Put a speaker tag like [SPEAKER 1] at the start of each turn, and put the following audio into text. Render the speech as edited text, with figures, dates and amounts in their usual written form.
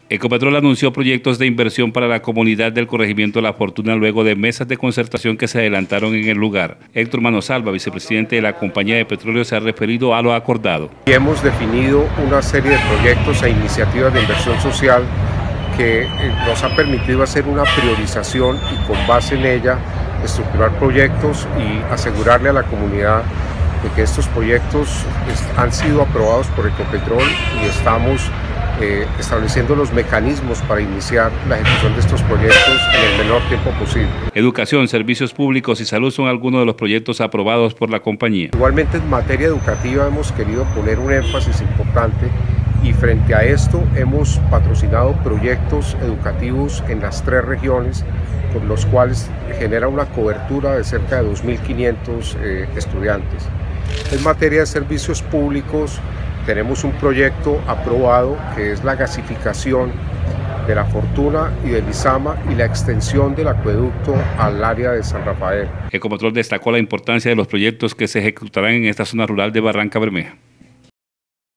[SPEAKER 1] Ecopetrol anunció proyectos de inversión para la comunidad del corregimiento La Fortuna luego de mesas de concertación que se adelantaron en el lugar. Héctor Manosalva, vicepresidente de la Compañía de Petróleo, se ha referido a lo acordado.
[SPEAKER 2] Hemos definido una serie de proyectos e iniciativas de inversión social que nos ha permitido hacer una priorización y con base en ella estructurar proyectos y asegurarle a la comunidad de que estos proyectos han sido aprobados por Ecopetrol y estamos estableciendo los mecanismos para iniciar la ejecución de estos proyectos en el menor tiempo posible.
[SPEAKER 1] Educación, servicios públicos y salud son algunos de los proyectos aprobados por la compañía.
[SPEAKER 2] Igualmente en materia educativa hemos querido poner un énfasis importante y frente a esto hemos patrocinado proyectos educativos en las 3 regiones con los cuales genera una cobertura de cerca de 2.500 estudiantes. En materia de servicios públicos tenemos un proyecto aprobado que es la gasificación de La Fortuna y del Izama y la extensión del acueducto al área de San Rafael.
[SPEAKER 1] Ecopetrol destacó la importancia de los proyectos que se ejecutarán en esta zona rural de Barranca Bermeja.